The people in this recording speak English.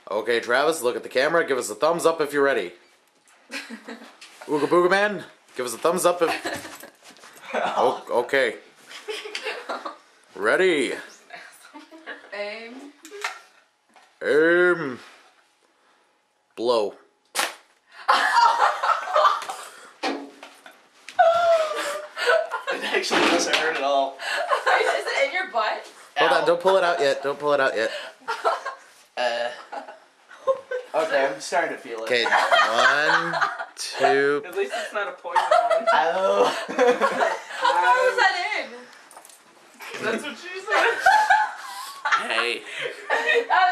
Okay, Travis, look at the camera. Give us a thumbs up if you're ready. Ooga Booga Man, give us a thumbs up if... okay. Ready. Aim. Aim. Blow. It actually doesn't hurt at all. Is it in your butt? Hold on, don't pull it out yet. Don't pull it out yet. Okay, I'm starting to feel it. Okay, 1, 2. At least it's not a poison one. Ow. How far was that in? That's what she said. Hey. That